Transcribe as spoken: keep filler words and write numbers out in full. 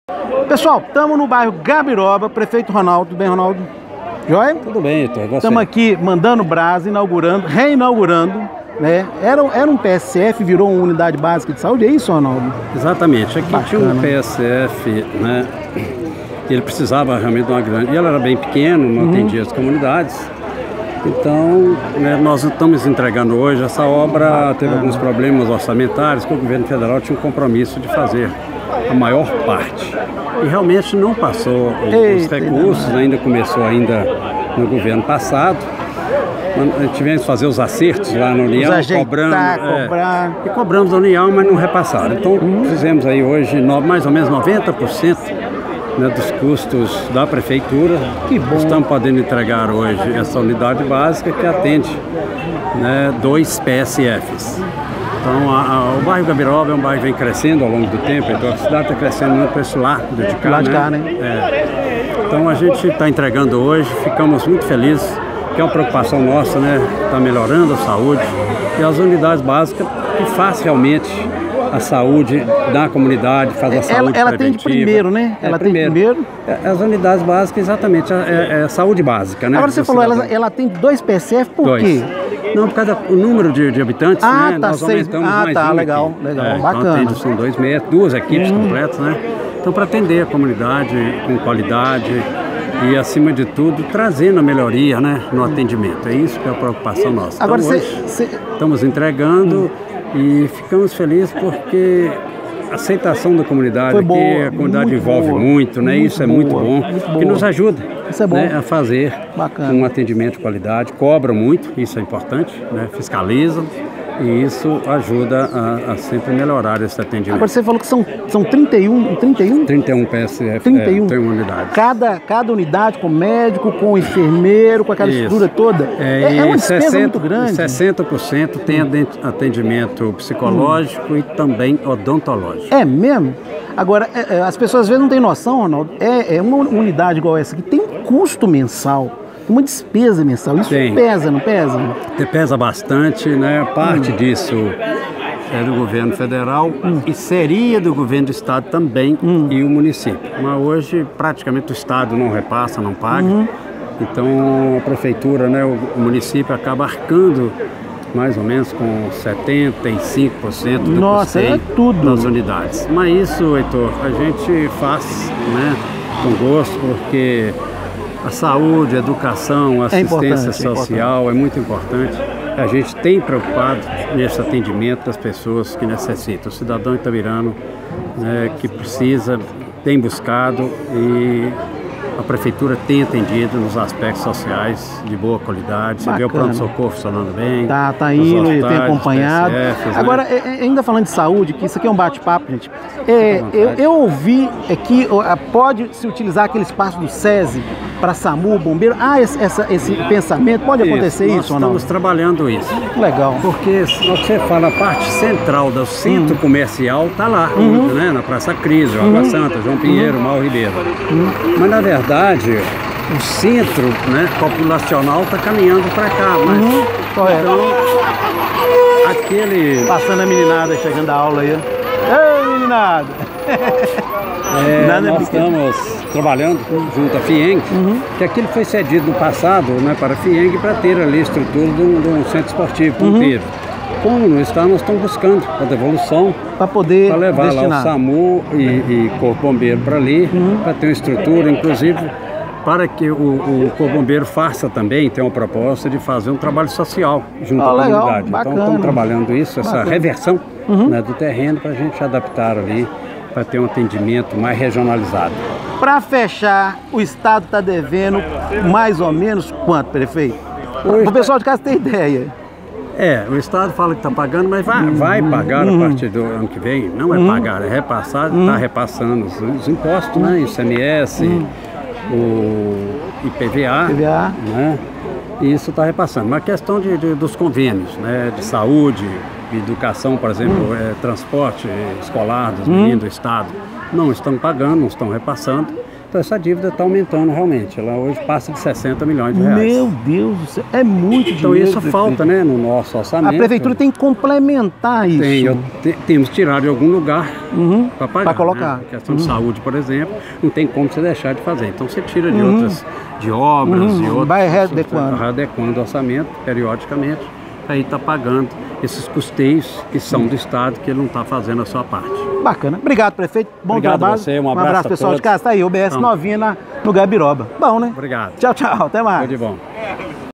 Pessoal, estamos no bairro Gabiroba, prefeito Ronaldo. Tudo bem, Ronaldo? Joia? Tudo bem, Heitor. Estamos aqui mandando brasa, inaugurando, reinaugurando, né? Era, era um P S F, virou uma unidade básica de saúde, é isso, Ronaldo? Exatamente. Aqui Bacana. Tinha um P S F, né? Que ele precisava realmente de uma grande... E ele era bem pequeno, não uhum. atendia as comunidades. Então, né, nós estamos entregando hoje. Essa obra teve alguns problemas orçamentários que o governo federal tinha um compromisso de fazer a maior parte. E realmente não passou os recursos, ainda começou ainda no governo passado. Tivemos que fazer os acertos lá na União, ajeitar, cobrando, é, cobrar. E cobramos da União, mas não repassaram. Então, uhum. fizemos aí hoje no, mais ou menos noventa por cento né, dos custos da prefeitura. Que bom. Estamos podendo entregar hoje essa unidade básica que atende né, dois P S Fs. Então, a, a, o bairro Gabiroba é um bairro que vem crescendo ao longo do tempo, então a cidade está crescendo muito para esse lado de cá, lado de cá, né? né? É. Então, a gente está entregando hoje, ficamos muito felizes, que é uma preocupação nossa, né? Está melhorando a saúde e as unidades básicas que faz realmente a saúde da comunidade, faz a saúde ela, ela preventiva. Ela tem primeiro, né? É, ela primeiro. tem primeiro. As unidades básicas, exatamente, é, é a saúde básica, né? Agora você falou, ela, ela tem dois P S F, por dois. quê? Não, por causa do número de, de habitantes, ah, né? Tá, Nós seis. aumentamos ah, mais tá, um legal, aqui. legal, é, bacana. Então, atende, são dois metros, duas equipes hum. completas, né? Então, para atender a comunidade com qualidade e, acima de tudo, trazendo a melhoria, né, no atendimento. É isso que é a preocupação nossa. Agora, então, cê, hoje, cê... estamos entregando hum. e ficamos felizes porque a aceitação da comunidade Foi aqui, boa, a comunidade muito envolve boa, muito, né? Muito isso é boa, muito bom, muito que nos ajuda isso é bom. Né, a fazer Bacana. um atendimento de qualidade, cobra muito, isso é importante, né? Fiscaliza. E isso ajuda a, a sempre melhorar esse atendimento. Agora você falou que são, são trinta e um, trinta e um? trinta e um P S F, trinta e um. É, tem uma unidade. Cada, cada unidade com médico, com enfermeiro, com aquela isso. estrutura toda. É, é uma despesa sessenta, muito grande. sessenta por cento tem atendimento psicológico hum. e também odontológico. É mesmo? Agora, é, é, as pessoas às vezes não têm noção, Ronaldo, é, é uma unidade igual essa que tem um custo mensal. Uma despesa mensal, isso Tem. pesa, não pesa? Pesa bastante, né? Parte hum. disso é do governo federal hum. e seria do governo do estado também hum. e o município. Mas hoje praticamente o estado não repassa, não paga. Hum. Então a prefeitura, né, o município acaba arcando mais ou menos com setenta e cinco por cento do Nossa, custeio é tudo. das unidades. Mas isso, Heitor, a gente faz, né, com gosto, porque a saúde, a educação, a assistência é social é, é muito importante. A gente tem preocupado nesse atendimento das pessoas que necessitam. O cidadão itabirano né, que precisa, tem buscado e a prefeitura tem atendido nos aspectos sociais de boa qualidade. Você vê o pronto-socorro funcionando bem. Tá, tá indo, tem acompanhado. P S Fs, Agora, né? é, ainda falando de saúde, que isso aqui é um bate-papo, gente. É, eu, eu ouvi é que pode se utilizar aquele espaço do SESI para SAMU, bombeiro. Ah, esse, essa, esse pensamento, pode isso, acontecer isso ou não? Nós estamos trabalhando isso. Legal. Porque você fala, a parte central do centro uhum. comercial está lá, uhum. hoje, né? Na Praça Cris, Água uhum. Santa, João Pinheiro, uhum. Mauro Ribeiro. Uhum. Mas, na verdade, o centro né, populacional está caminhando para cá. Mas, uhum. então, aquele... Passando a meninada, chegando da aula aí. Ei, meninada! É, Nada nós estamos trabalhando junto à FIENG, uhum. que aquilo foi cedido no passado né, para a FIENG para ter ali a estrutura de um, de um centro esportivo ponteiro. Uhum. Como não está, nós estamos buscando a devolução para poder para levar destinar. lá o SAMU e, e Corpo Bombeiro para ali, uhum. para ter uma estrutura, inclusive para que o, o Corpo Bombeiro faça também, tem uma proposta de fazer um trabalho social junto ah, à legal, comunidade. Bacana. Então estamos trabalhando isso, essa Bacana. reversão uhum. né, do terreno para a gente adaptar ali, para ter um atendimento mais regionalizado. Para fechar, o Estado está devendo mais ou menos quanto, prefeito? O pessoal de casa tem ideia. É, o Estado fala que está pagando, mas vai, vai pagar uhum. a partir do ano que vem. Não é uhum. pagar, é repassar, está uhum. repassando os, os impostos, uhum. né? I C M S, uhum. o I P V A, I P V A. Né? E isso está repassando. Mas a questão de, de, dos convênios, né? De saúde, educação, por exemplo, uhum. é, transporte escolar dos meninos uhum. do Estado, não estão pagando, não estão repassando. Então essa dívida está aumentando realmente, ela hoje passa de sessenta milhões de reais. Meu Deus do céu, é muito dinheiro. Então isso prefeito. falta, né, no nosso orçamento. A prefeitura tem que complementar isso. Tem, eu, te, temos que tirar de algum lugar uhum, para pagar. Para colocar. Né? A questão uhum. de saúde, por exemplo, não tem como você deixar de fazer. Então você tira de uhum. outras, de obras uhum. e outras. Vai readequando. Readequando o orçamento periodicamente, aí está pagando esses custeios que são do Estado, que ele não está fazendo a sua parte. Bacana. Obrigado, prefeito. Bom Obrigado trabalho. a você, um abraço, um abraço pessoal todos. de casa. Tá aí, O B S então, novinha na, no Gabiroba. Bom, né? Obrigado. Tchau, tchau. Até mais. Tudo de bom.